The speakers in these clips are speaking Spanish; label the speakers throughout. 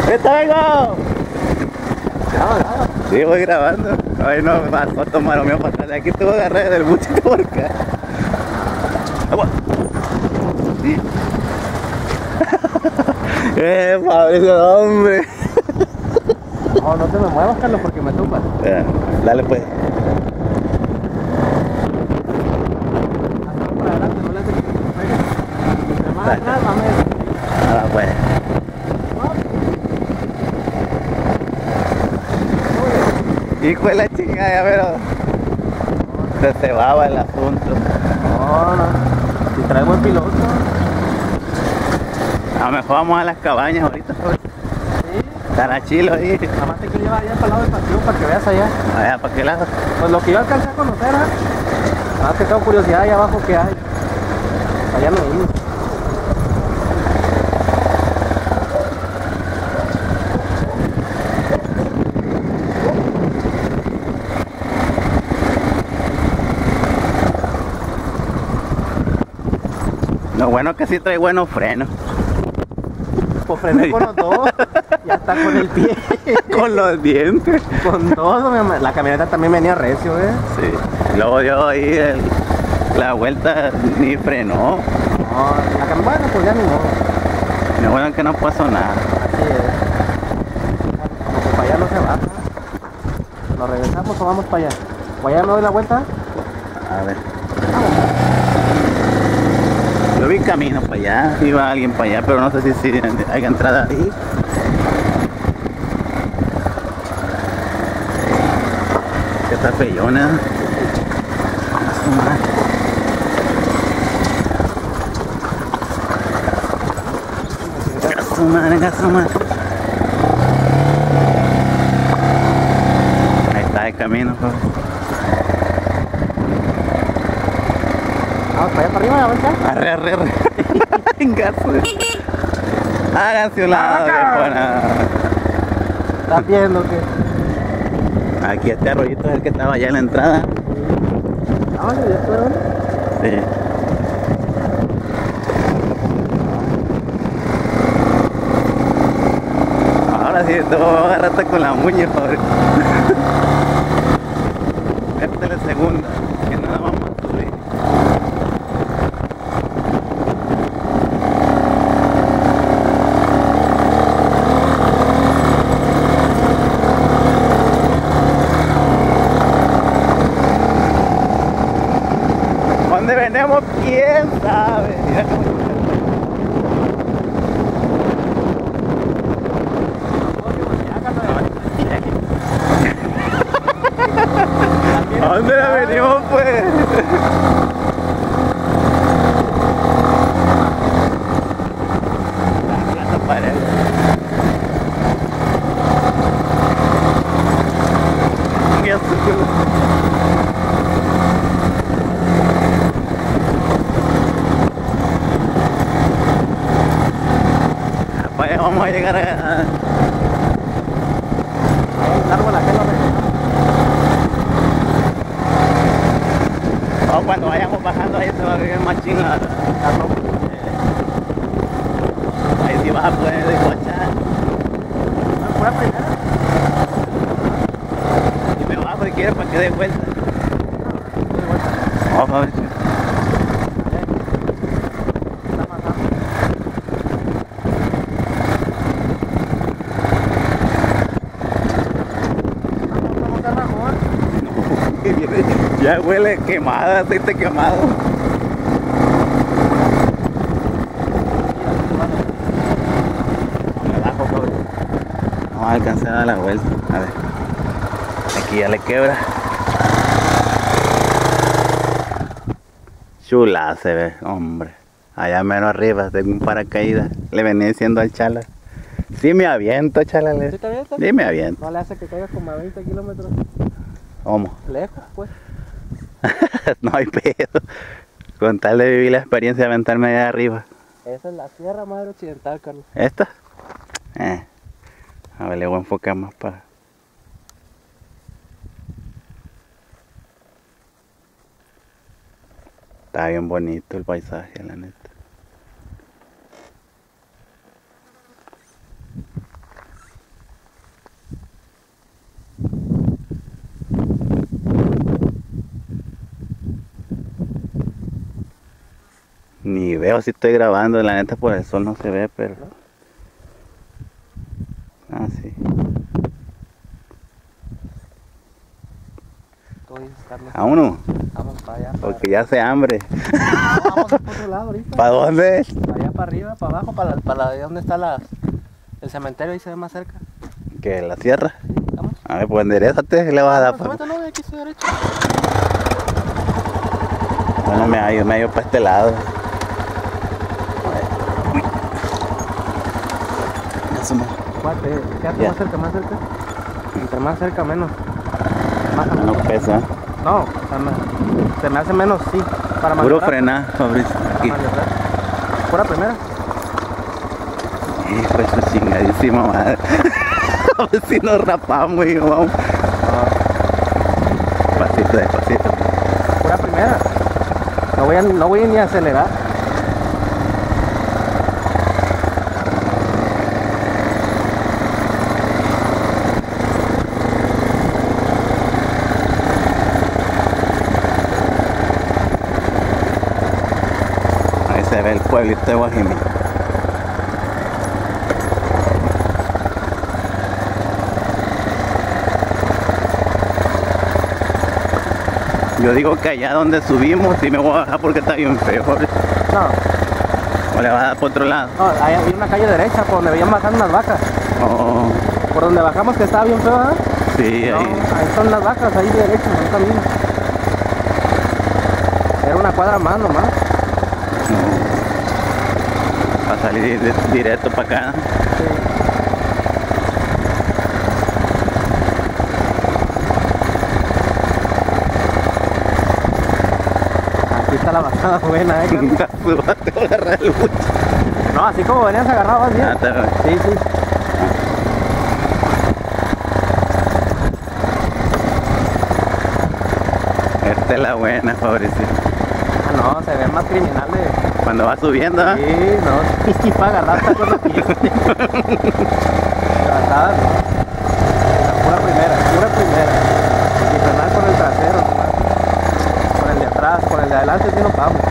Speaker 1: ¡Ahorita vengo! Sí, voy grabando. Ay, no, me bajó a tomar mío para atrás. Aquí te voy a agarrar del buche por acá. Fabricio, hombre.
Speaker 2: No, no te me muevas, Carlos, porque me tumbas.
Speaker 1: Dale pues.
Speaker 2: Hazlo para adelante, no le haces que te pegue. Entre más atrás, más me...
Speaker 1: Ahora pues. Hijo de la chingada, pero se cebaba el asunto.
Speaker 2: No, no. Si trae buen piloto.
Speaker 1: A lo mejor vamos a las cabañas ahorita.
Speaker 2: Sí.
Speaker 1: Estará chilo ahí.
Speaker 2: Nada más te quiero llevar allá para el lado del pasivo para que veas allá.
Speaker 1: Allá, ¿para qué lado?
Speaker 2: Pues lo que yo alcancé a conocer, nada más que tengo curiosidad allá abajo que hay. Allá no vimos.
Speaker 1: Lo bueno es que sí trae buenos frenos.
Speaker 2: Pues frené con los dos. Ya está con el pie.
Speaker 1: Con los dientes.
Speaker 2: Con todo, mi amor. La camioneta también venía recio,
Speaker 1: Sí. Luego dio ahí la vuelta ni frenó.
Speaker 2: No, bueno, pues ya ni modo.
Speaker 1: Lo bueno es que no pasó nada.
Speaker 2: Así es. Como que para allá no se va. ¿Nos regresamos o vamos para allá? ¿Para allá me doy la vuelta?
Speaker 1: A ver. Yo vi camino para allá, iba alguien para allá, pero no sé si hay entrada ahí. Que está feyona. Gaso madre, gaso madre. Ahí está el camino, pues.
Speaker 2: Vamos para allá para arriba, a ver qué.
Speaker 1: Arre. Gaso. Háganse un lado, viejona.
Speaker 2: ¿Estás viendo que?
Speaker 1: Aquí este arroyito es el que estaba allá en la entrada.
Speaker 2: Ah, ya fueron.
Speaker 1: Sí. Ahora sí, te voy a agarrarte con la muña, joder. Esta es la segunda, que nada vamos a subir. ¿Dónde venimos? ¿Quién sabe? Mira cómo... ¿A dónde la venimos, pues? La pared. Ya vamos a llegar a...
Speaker 2: Árbol acá lo
Speaker 1: O cuando vayamos bajando ahí se va a ver más chingada. Ahí sí vas a poder descochar.
Speaker 2: ¿Pura primera?
Speaker 1: Y me bajo si quieres para que dé vuelta. Vamos a ver. Ya huele quemada, aceite quemado. Me bajo, pobre. No va a alcanzar a dar la vuelta. A ver. Aquí ya le quebra. Chula se ve, hombre. Allá menos arriba, tengo un paracaídas. Le venía diciendo al chala. Sí me aviento, chala.
Speaker 2: ¿Sí te avientas?
Speaker 1: Sí me aviento.
Speaker 2: No le hace que caiga como a 20 kilómetros.
Speaker 1: ¿Cómo?
Speaker 2: Lejos, pues.
Speaker 1: No hay pedo. Con tal de vivir la experiencia de aventarme allá arriba.
Speaker 2: Esa es la Sierra Madre Occidental, Carlos.
Speaker 1: ¿Esta? A ver, le voy a enfocar más para... Está bien bonito el paisaje, la neta. veo si estoy grabando, la neta por el sol no se ve, pero... Ah, sí. Vámonos,
Speaker 2: Vamos para allá.
Speaker 1: porque ya hace hambre.
Speaker 2: Vamos por otro lado ahorita.
Speaker 1: ¿Para dónde?
Speaker 2: Para allá, para arriba, para abajo, ¿dónde está el cementerio? Ahí se ve más cerca.
Speaker 1: ¿Que la sierra?
Speaker 2: Sí, vamos.
Speaker 1: A ver, pues enderezate, le vas a dar para...
Speaker 2: No, de aquí estoy derecho.
Speaker 1: Bueno, me hallo para este lado. Uy. Eso no.
Speaker 2: Quédate
Speaker 1: Ya.
Speaker 2: más cerca. Entre más cerca, menos. Más a
Speaker 1: No pesa.
Speaker 2: No, se me hace menos, sí. Para
Speaker 1: Puro
Speaker 2: maniobrar.
Speaker 1: frenar, Fabricio.
Speaker 2: Para
Speaker 1: Aquí.
Speaker 2: maniobrar. Pura primera.
Speaker 1: Hijo de su chingadísima madre. A ver si nos rapamos y vamos. Despacito, despacito.
Speaker 2: Pura primera. No voy ni a acelerar.
Speaker 1: Ahí se ve el pueblito de Guajimí. Yo digo que allá donde subimos sí me voy a bajar porque está bien feo.
Speaker 2: No,
Speaker 1: O le vas a dar por otro lado.
Speaker 2: ahí había una calle derecha por donde veían bajando unas vacas.
Speaker 1: Oh,
Speaker 2: Por donde bajamos que estaba bien feo, ¿verdad?
Speaker 1: sí,
Speaker 2: No,
Speaker 1: ahí.
Speaker 2: ahí son las vacas, ahí derecho, en un camino. Era una cuadra más nomás.
Speaker 1: Para salir directo para acá.
Speaker 2: Aquí está la bajada buena,
Speaker 1: Nunca te voy a agarrar el buche.
Speaker 2: No, así como venías agarrado, así.
Speaker 1: Ah, está bien.
Speaker 2: Sí, sí.
Speaker 1: Esta es la buena, Fabricio.
Speaker 2: Ah, no, se ven más criminales.
Speaker 1: Cuando va subiendo, ¿ah?
Speaker 2: Sí, no. Y para agarrar está con los pies. Bajadas, no. Pura primera. Y frenar con el trasero, nomás. Con el de atrás, con el de adelante, sí no vamos.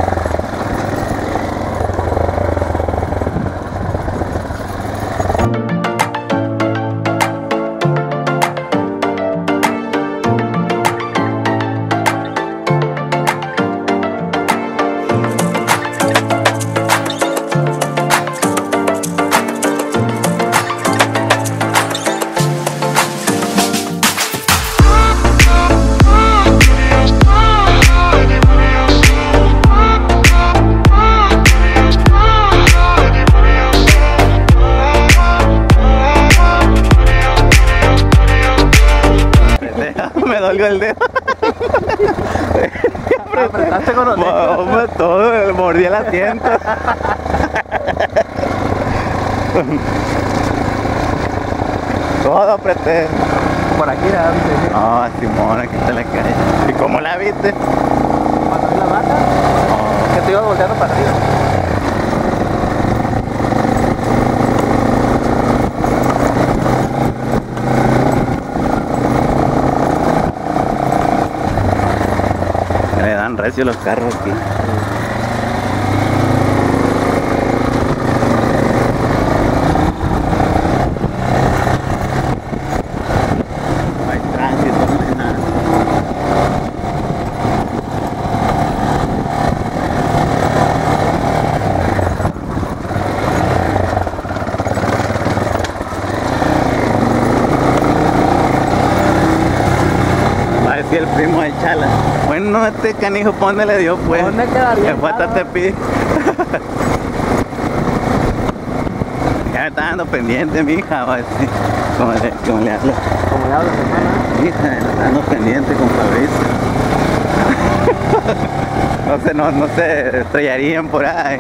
Speaker 1: Me dolió el dedo.
Speaker 2: Apretaste con los dedos.
Speaker 1: Hombre, todo, mordí el asiento. Todo apreté.
Speaker 2: Por aquí era antes, ¿sí?
Speaker 1: Ah, Simón, aquí está la calle. ¿Y cómo la viste?
Speaker 2: Cuando vi la vaca, que te iba volteando para arriba.
Speaker 1: Le dan recio los carros aquí. No hay tránsito, no hay nada. Va a decir el primo de Chala. Bueno, este canijo, ¿pa' dónde le dio pues?
Speaker 2: ¿Dónde quedaría?
Speaker 1: Se fue hasta Tepic. Ya me está dando pendiente, mija, va a decir. ¿Cómo le hablo?
Speaker 2: Como le habla mi hermana.
Speaker 1: Hija, me está dando pendiente con Fabricio. No se estrellarían por ahí.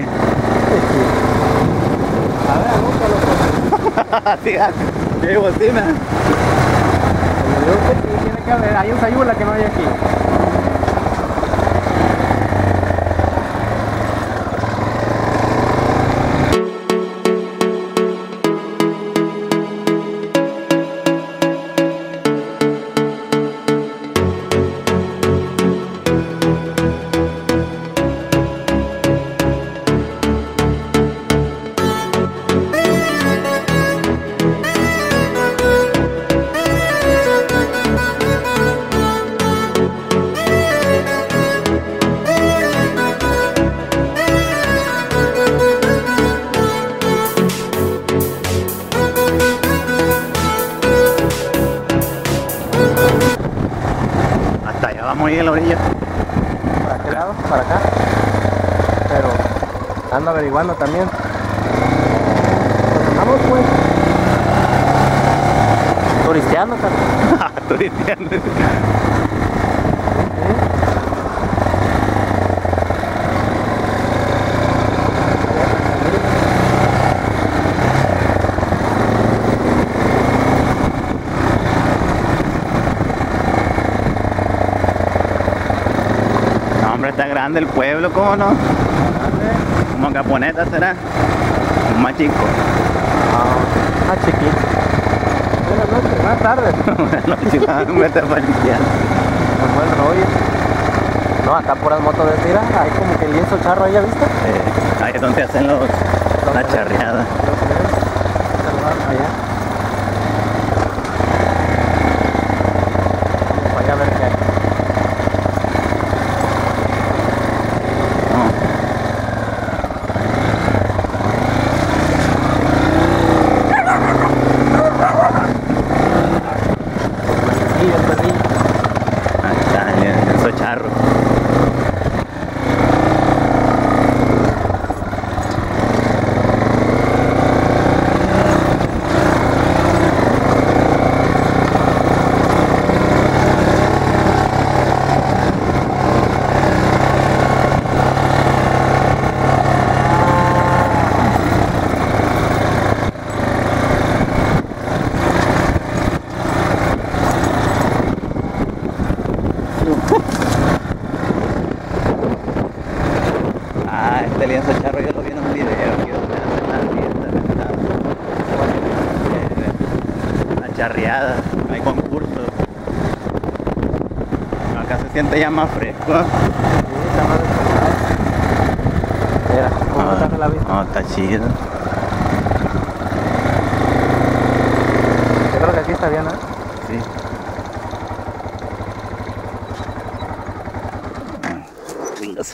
Speaker 2: A ver, búscalo.
Speaker 1: Así, ¿qué bocina?
Speaker 2: Como digo que sí, tiene que haber. Hay un sayula que no hay aquí.
Speaker 1: estamos ahí en la orilla.
Speaker 2: ¿Para qué lado? ¿Para acá? Pero ando averiguando también. Pues vamos pues. Turisteando también.
Speaker 1: Turisteando. No, hombre, está grande el pueblo, ¿cómo no? Como Caponeta será. Más chico.
Speaker 2: Ah, chiquito. Buenas noches, buenas tardes.
Speaker 1: Buenas noches, hombre, está pariciando.
Speaker 2: Pues buen rollo. No, acá puras motos de tira, hay como que lienzo charro ahí, ¿ya viste?
Speaker 1: Ahí es donde hacen la charreada.
Speaker 2: Allá. Vamos allá a ver qué hay. El perrillo.
Speaker 1: Ahí está, el socharro. Este lienzo charro yo lo vi en un video aquí donde hacen la fiesta, la charreada, hay concursos. Acá se siente ya más fresco.
Speaker 2: Sí, está más despejado. Mira, ¿cómo está la vista?
Speaker 1: No, está chido.
Speaker 2: Yo creo que aquí está bien, ¿eh?
Speaker 1: Sí. Venga,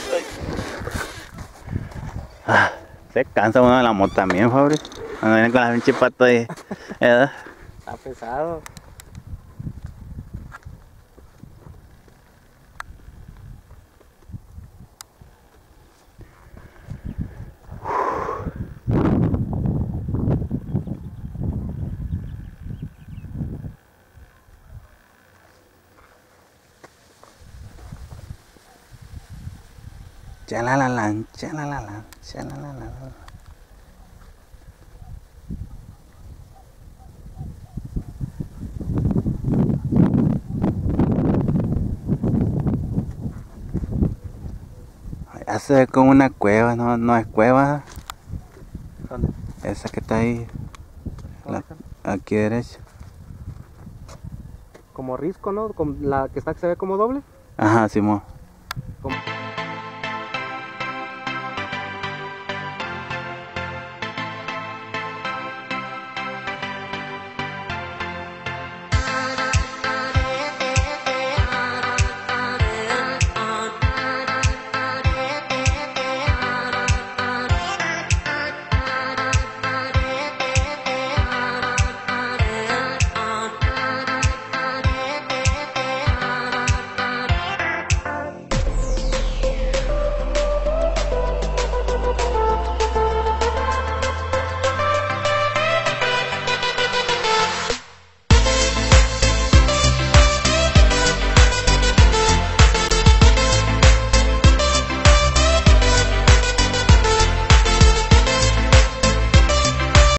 Speaker 1: se cansa uno de la moto también, Fabri. Cuando viene con las pinches patas ahí. ¿Verdad?
Speaker 2: Está pesado.
Speaker 1: Chalalalan, chalalalan, chalalalan. Ya se ve como una cueva, no es cueva.
Speaker 2: ¿Dónde?
Speaker 1: Esa que está ahí, aquí derecha.
Speaker 2: Como risco, ¿no? Como la que está que se ve como doble.
Speaker 1: Ajá, Simón.